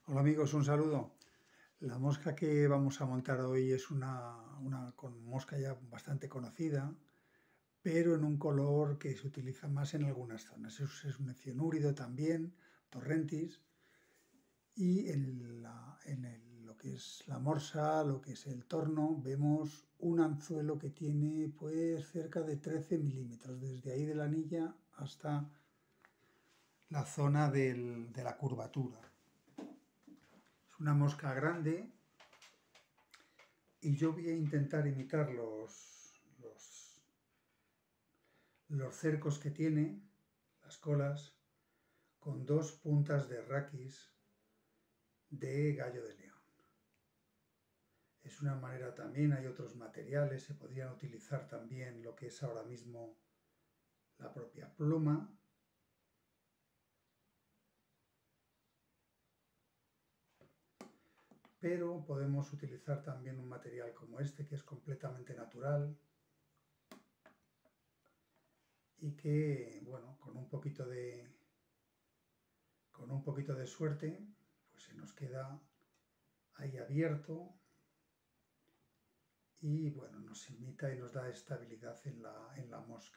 Hola amigos, un saludo. La mosca que vamos a montar hoy es una mosca ya bastante conocida, pero en un color que se utiliza más en algunas zonas. Es un cianúrido también, torrentis, y lo que es la morsa, lo que es el torno, vemos un anzuelo que tiene pues cerca de 13 milímetros, desde ahí de la anilla hasta la zona de la curvatura. Es una mosca grande. Y yo voy a intentar imitar los cercos que tiene, las colas, con dos puntas de raquis de gallo de león. Es una manera también, hay otros materiales, se podrían utilizar también lo que es ahora mismo la propia pluma. Pero podemos utilizar también un material como este, que es completamente natural y que, bueno, con un poquito de suerte, pues se nos queda ahí abierto y bueno, nos imita y nos da estabilidad en la mosca.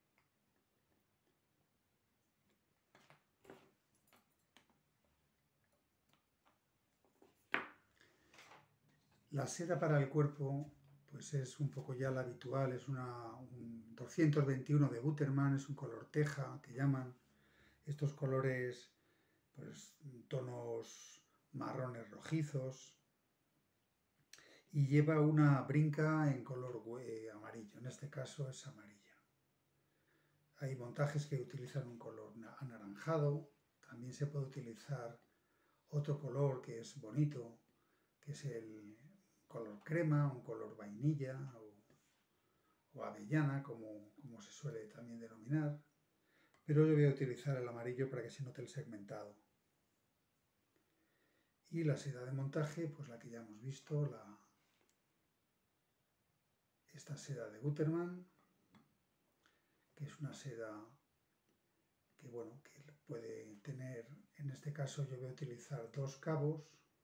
La seda para el cuerpo pues es un poco ya la habitual, es un 221 de Gutermann, es un color teja que llaman, estos colores pues tonos marrones rojizos, y lleva una brinca en color amarillo, en este caso es amarilla. Hay montajes que utilizan un color anaranjado, también se puede utilizar otro color que es bonito, que es el color crema, un color vainilla o avellana, como se suele también denominar, pero yo voy a utilizar el amarillo para que se note el segmentado. Y la seda de montaje, pues la que ya hemos visto, esta seda de Gutermann, que es una seda que, bueno, que puede tener, en este caso yo voy a utilizar dos cabos,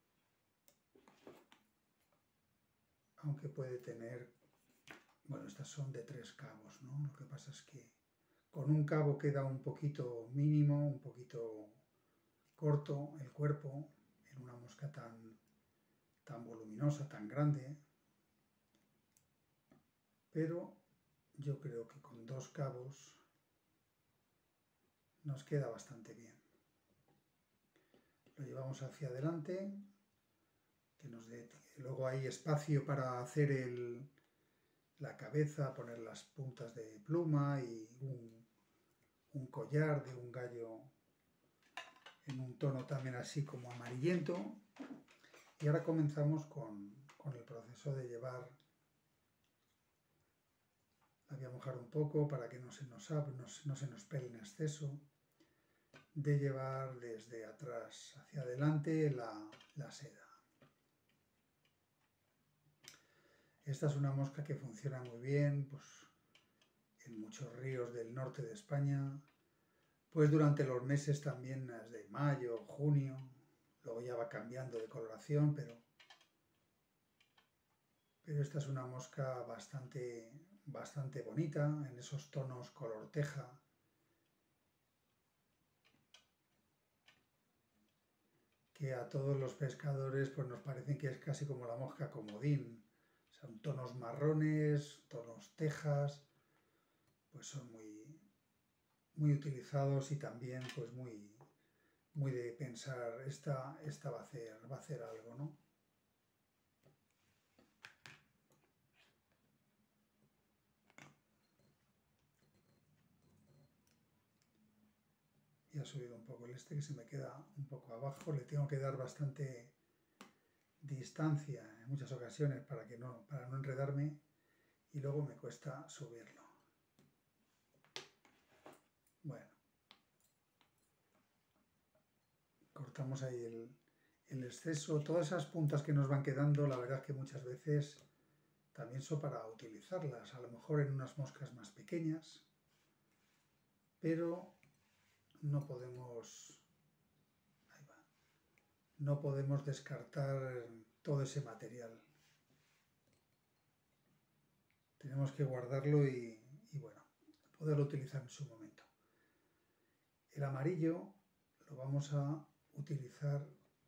aunque puede tener, bueno, estas son de 3 cabos, ¿no? Lo que pasa es que con un cabo queda un poquito mínimo, un poquito corto el cuerpo en una mosca tan voluminosa, tan grande, pero yo creo que con 2 cabos nos queda bastante bien. Lo llevamos hacia adelante, que nos dé, luego hay espacio para hacer la cabeza, poner las puntas de pluma y un collar de un gallo en un tono también así como amarillento. Y ahora comenzamos con el proceso de llevar. La voy a mojar un poco para que no se nos pele en exceso. De llevar desde atrás hacia adelante la seda. Esta es una mosca que funciona muy bien pues, en muchos ríos del norte de España, pues durante los meses también de mayo, junio, luego ya va cambiando de coloración, pero esta es una mosca bastante bonita, en esos tonos color teja, que a todos los pescadores pues nos parecen que es casi como la mosca comodín. Son tonos marrones, tonos tejas, pues son muy utilizados y también pues muy de pensar, esta va a hacer algo, ¿no? Y ha subido un poco el que se me queda un poco abajo, le tengo que dar bastante distancia en muchas ocasiones para no enredarme y luego me cuesta subirlo. Bueno, cortamos ahí el exceso. Todas esas puntas que nos van quedando, la verdad es que muchas veces también son para utilizarlas, a lo mejor en unas moscas más pequeñas, pero no podemos, no podemos descartar todo ese material. Tenemos que guardarlo y bueno, poderlo utilizar en su momento. El amarillo lo vamos a utilizar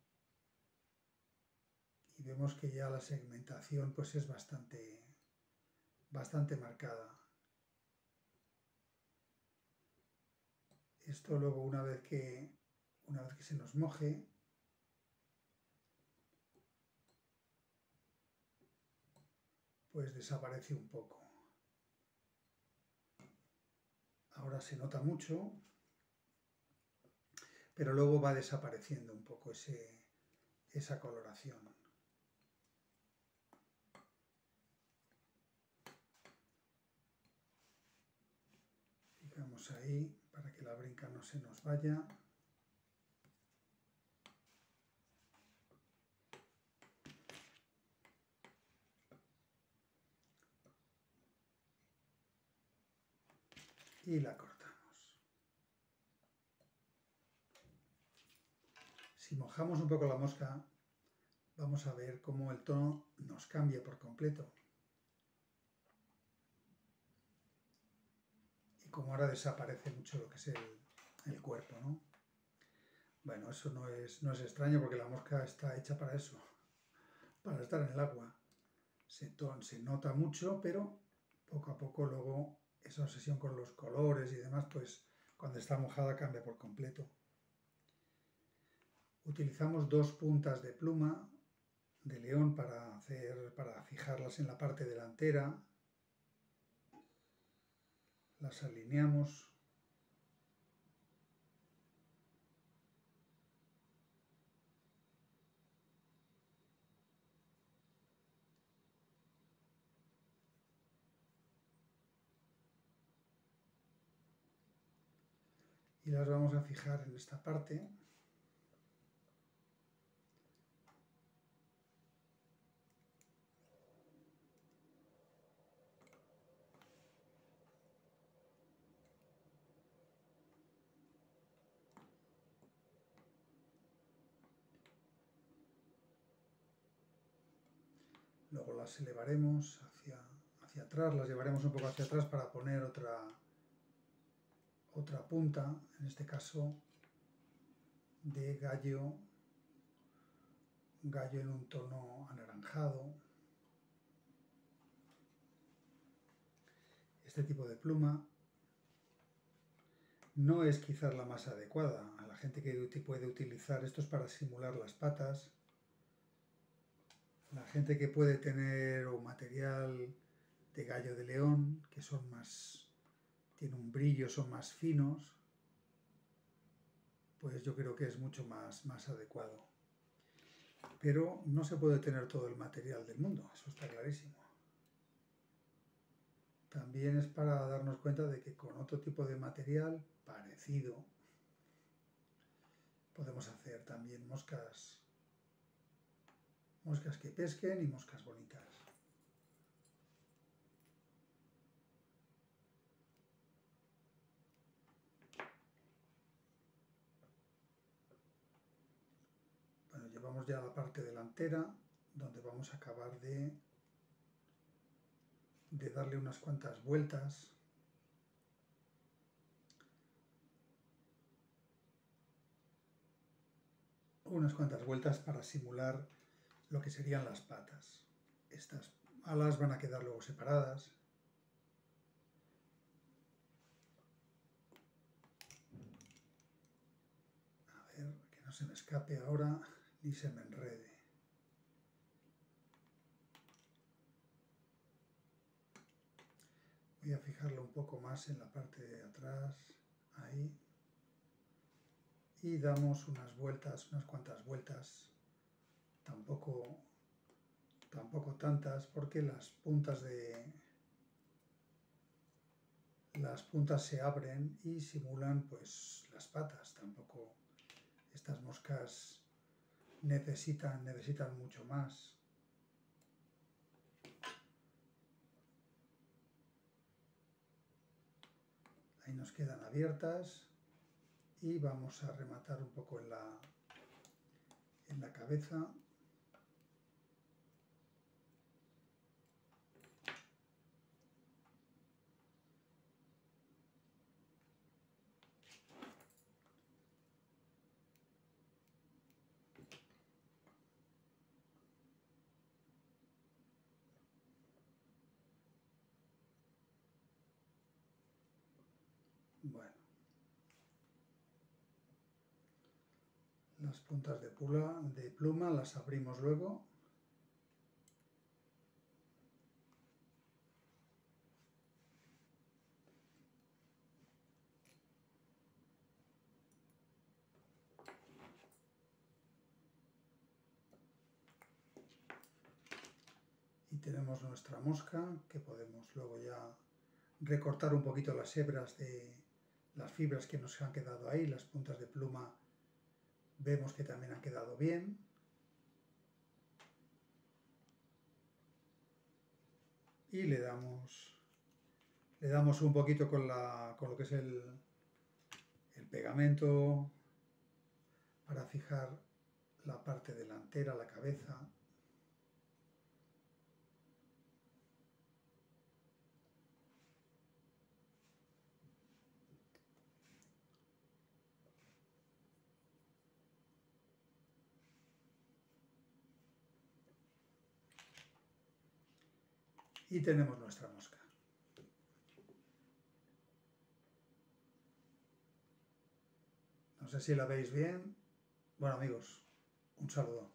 y vemos que ya la segmentación pues es bastante marcada. Esto luego una vez que se nos moje, pues desaparece un poco. Ahora se nota mucho, pero luego va desapareciendo un poco esa coloración. Fijamos ahí para que la brinca no se nos vaya. Y la cortamos. Si mojamos un poco la mosca, vamos a ver cómo el tono nos cambia por completo. Y como ahora desaparece mucho lo que es el cuerpo, ¿no? Bueno, eso no es extraño porque la mosca está hecha para eso, para estar en el agua. Se nota mucho, pero poco a poco luego esa obsesión con los colores y demás, pues cuando está mojada cambia por completo. Utilizamos 2 puntas de pluma de león para fijarlas en la parte delantera. Las alineamos. Y las vamos a fijar en esta parte. Luego las elevaremos hacia atrás, las llevaremos un poco hacia atrás para poner otra punta, en este caso de gallo en un tono anaranjado. Este tipo de pluma no es quizás la más adecuada. A la gente que puede utilizar esto es para simular las patas. La gente que puede tener un material de gallo de león, que son más, tiene un brillo, son más finos, pues yo creo que es mucho más adecuado. Pero no se puede tener todo el material del mundo, eso está clarísimo. También es para darnos cuenta de que con otro tipo de material parecido podemos hacer también moscas que pesquen y moscas bonitas. Bueno, llevamos ya la parte delantera, donde vamos a acabar de darle unas cuantas vueltas. Unas cuantas vueltas para simular lo que serían las patas. Estas alas van a quedar luego separadas. A ver, que no se me escape ahora ni se me enrede. Voy a fijarlo un poco más en la parte de atrás, ahí. Y damos unas vueltas, unas cuantas vueltas, tampoco tantas, porque las puntas se abren y simulan pues las patas. Tampoco estas moscas necesitan mucho más. Ahí nos quedan abiertas y vamos a rematar un poco en en la cabeza. Bueno, las puntas de pluma las abrimos luego. Y tenemos nuestra mosca, que podemos luego ya recortar un poquito las hebras de las fibras que nos han quedado ahí. Las puntas de pluma vemos que también han quedado bien. Y le damos un poquito con lo que es el pegamento para fijar la parte delantera, la cabeza. Y tenemos nuestra mosca. No sé si la veis bien. Bueno, amigos, un saludo.